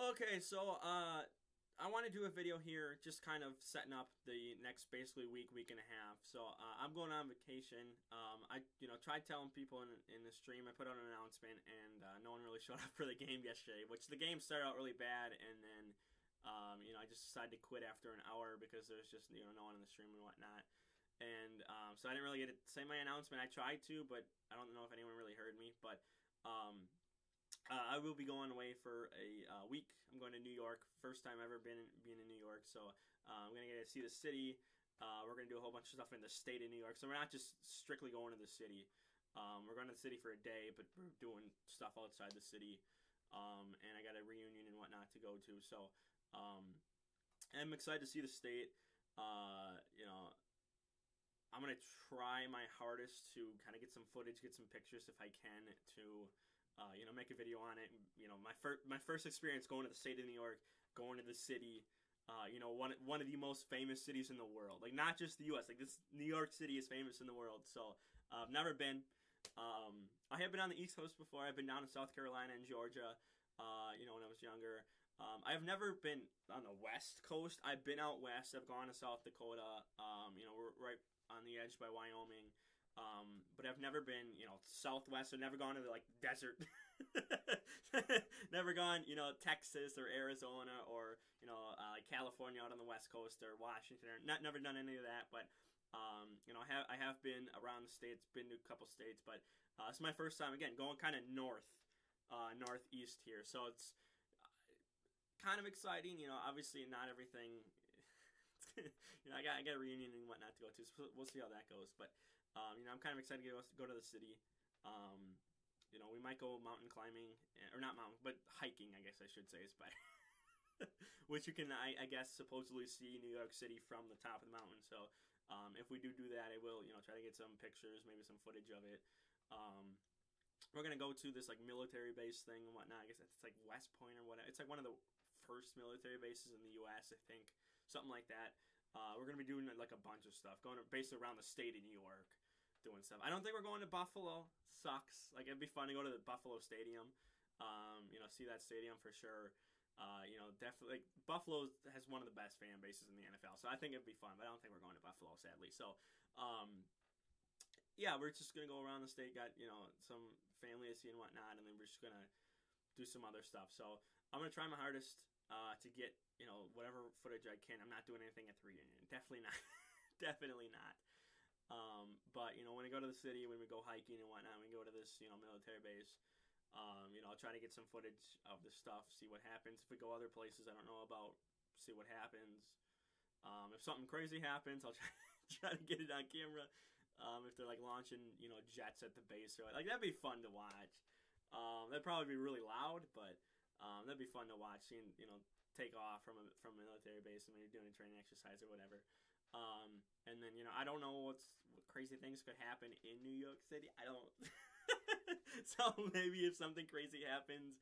Okay, so I want to do a video here, just kind of setting up the next basically week and a half. So I'm going on vacation. I tried telling people in the stream. I put out an announcement, and no one really showed up for the game yesterday. Which the game started out really bad, and then I just decided to quit after an hour because there's just no one in the stream and whatnot. And so I didn't really get to say my announcement. I tried to, but I don't know if anyone really heard me. But I will be going away for a week. I'm going to New York. First time ever being in New York. So I'm going to get to see the city. We're going to do a whole bunch of stuff in the state of New York. So we're not just strictly going to the city. We're going to the city for a day, but we're doing stuff outside the city. And I got a reunion and whatnot to go to. So I'm excited to see the state. I'm going to try my hardest to kind of get some footage, get some pictures if I can to make a video on it. My first experience going to the state of New York, going to the city, one of the most famous cities in the world. Like, not just the U.S. Like, this New York City is famous in the world. So I've never been. I have been on the East Coast before. I've been down in South Carolina and Georgia. When I was younger. I've never been on the West Coast. I've been out west. I've gone to South Dakota. We're right on the edge by Wyoming. But I've never been, Southwest. I've never gone to the, desert. Never gone, Texas or Arizona or, California out on the West Coast or Washington. Or never done any of that. But, I have been around the states, been to a couple states. But it's my first time, again, going kind of northeast here. So it's kind of exciting. Obviously not everything. I got a reunion and whatnot to go to. So we'll see how that goes. But I'm kind of excited to go to the city. We might go mountain climbing, or not mountain, but hiking, I guess I should say, is better. Which you can, I guess, supposedly see New York City from the top of the mountain. So if we do that, I will, try to get some pictures, maybe some footage of it. We're going to go to this, military base thing and whatnot. I guess it's, West Point or whatever. It's, one of the first military bases in the U.S., I think. Something like that. We're going to be doing, a bunch of stuff. Going basically around the state of New York. Doing stuff. I don't think we're going to Buffalo. Sucks. It'd be fun to go to the Buffalo Stadium. See that stadium for sure. Definitely Buffalo has one of the best fan bases in the NFL, so I think it'd be fun. But I don't think we're going to Buffalo, sadly. So, we're just gonna go around the state. Got some family to see and whatnot, and then we're just gonna do some other stuff. So I'm gonna try my hardest to get whatever footage I can. I'm not doing anything at the reunion. Definitely not. Definitely not. But when we go to the city, when we go hiking and whatnot, we go to this military base. I'll try to get some footage of the stuff, see what happens. If we go other places I don't know about, see what happens. If something crazy happens, I'll try to get it on camera. If they're launching jets at the base, or that'd be fun to watch. That'd probably be really loud, but that'd be fun to watch. Seeing take off from a military base and maybe doing a training exercise or whatever. And then, I don't know what crazy things could happen in New York City. I don't. So maybe if something crazy happens,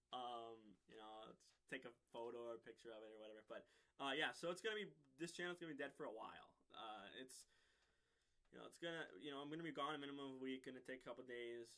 let's take a photo or a picture of it or whatever. But, so this channel's going to be dead for a while. It's going to, I'm going to be gone a minimum of a week, going to take a couple days.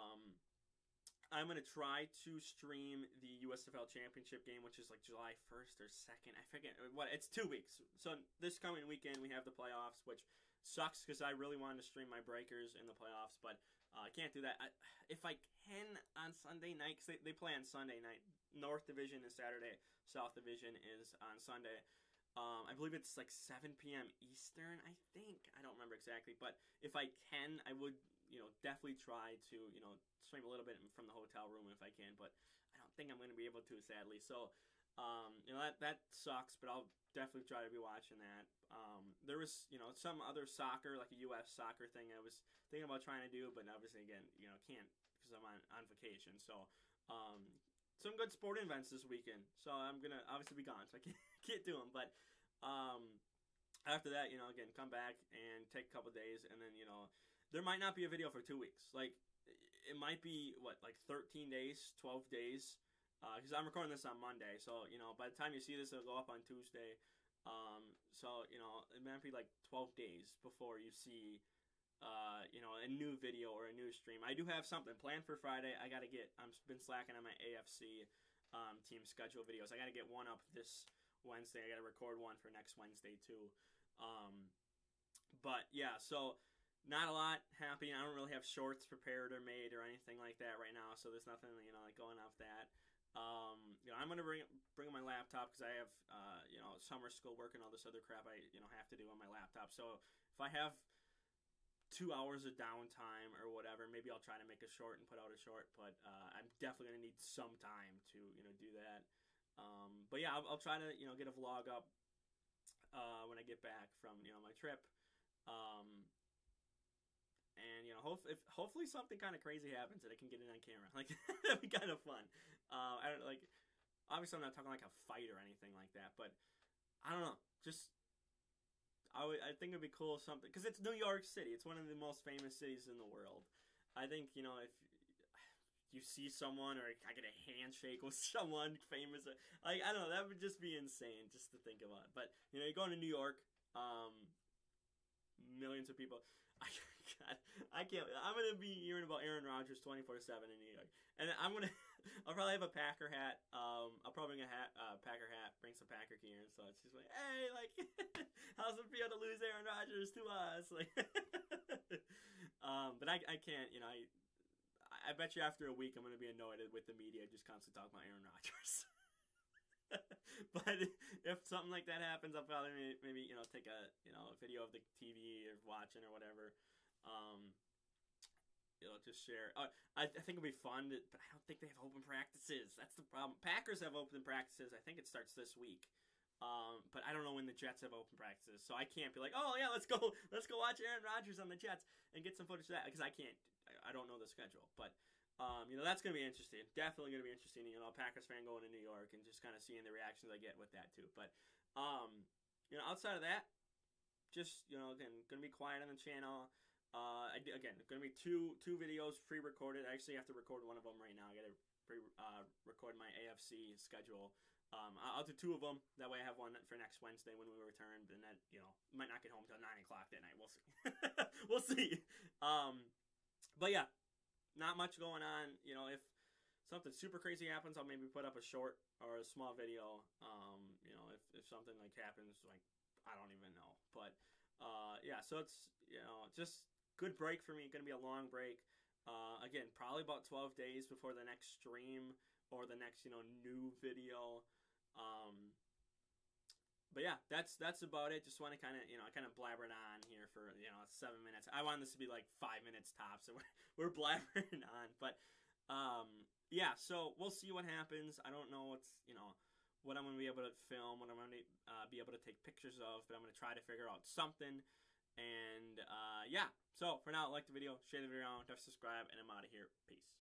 I'm going to try to stream the USFL Championship game, which is July 1st or 2nd. I forget. It's 2 weeks. So this coming weekend, we have the playoffs, which sucks because I really wanted to stream my Breakers in the playoffs, but I can't do that. If I can on Sunday night, because they play on Sunday night. North Division is Saturday. South Division is on Sunday. I believe it's 7 p.m. Eastern, I think. I don't remember exactly. But if I can, I would, definitely try to, stream a little bit from the hotel room if I can. But I don't think I'm going to be able to, sadly. So, that sucks. But I'll definitely try to be watching that. There was, some other soccer, a U.S. soccer thing I was thinking about trying to do. But obviously, again, can't because I'm on vacation. So, some good sporting events this weekend. So I'm going to obviously be gone. So I can't do them. But after that, again, come back and take a couple days. And then, there might not be a video for 2 weeks. It might be, 13 days, 12 days. Because I'm recording this on Monday. So, by the time you see this, it'll go up on Tuesday. So, it might be 12 days before you see a new video or a new stream. I do have something planned for Friday. I've been slacking on my AFC. team schedule videos. I got to get one up this Wednesday. I got to record one for next Wednesday too. But yeah, so not a lot happening. I don't really have shorts prepared or made or anything like that right now, so there's nothing like going off that. I'm gonna bring my laptop because I have summer school work and all this other crap I have to do on my laptop. So if I have 2 hours of downtime or whatever, maybe I'll try to make a short and put out a short. But I'm definitely gonna need some time to do that. But yeah, I'll try to get a vlog up when I get back from my trip. And hopefully something kind of crazy happens that I can get it on camera. Like that'd be kind of fun. I don't like. Obviously, I'm not talking like a fight or anything like that, but I don't know. Just I think it'd be cool something because it's New York City. It's one of the most famous cities in the world. I think if you see someone or I get a handshake with someone famous, like I don't know, that would just be insane just to think about. But you're going to New York, millions of people. God, I can't. I'm gonna be hearing about Aaron Rodgers 24/7 in New York, and I'll probably have a Packer hat. I'll probably bring a Packer hat, bring some Packer gear, and so it's just like, hey, like, how's it feel to lose Aaron Rodgers to us? Like, but I can't. I bet you after a week I'm gonna be annoyed with the media just constantly talking about Aaron Rodgers. But if something like that happens, I'll probably maybe take a video of the TV or watching or whatever. Just share. I think it'll be fun, but I don't think they have open practices. That's the problem. Packers have open practices. I think it starts this week. But I don't know when the Jets have open practices, so I can't be like, oh yeah, let's go watch Aaron Rodgers on the Jets and get some footage of that because I can't. I don't know the schedule, but. That's going to be interesting. Definitely going to be interesting. A Packers fan going to New York and just kind of seeing the reactions I get with that too. But, outside of that, just, again, going to be quiet on the channel. Again, going to be two videos pre-recorded. I actually have to record one of them right now. I got to record my AFC schedule. I'll do two of them. That way I have one for next Wednesday when we return. And that, might not get home until 9 o'clock that night. We'll see. We'll see. But yeah. Not much going on. If something super crazy happens, I'll maybe put up a short or a small video. If something like happens, like I don't even know. But yeah, so it's just good break for me. Going to be a long break. Again, probably about 12 days before the next stream or the next new video. But yeah, that's about it. Just want to kind of blabber it on here for 7 minutes. I want this to be like 5 minutes tops, so we're blabbering on. But yeah, so we'll see what happens. I don't know what I'm gonna be able to film, what I'm gonna be able to take pictures of, but I'm gonna try to figure out something. And yeah, so for now, like the video, share the video, don't subscribe, and I'm out of here. Peace.